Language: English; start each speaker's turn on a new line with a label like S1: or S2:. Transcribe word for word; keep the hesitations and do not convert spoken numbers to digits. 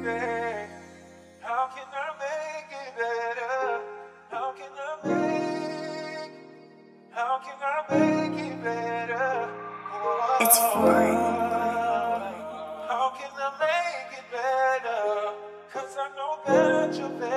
S1: baby. How can I make it better? How can I make, how can I make it better? Oh,
S2: It's foreign.
S1: how can I make it better? Cause I know that you're better.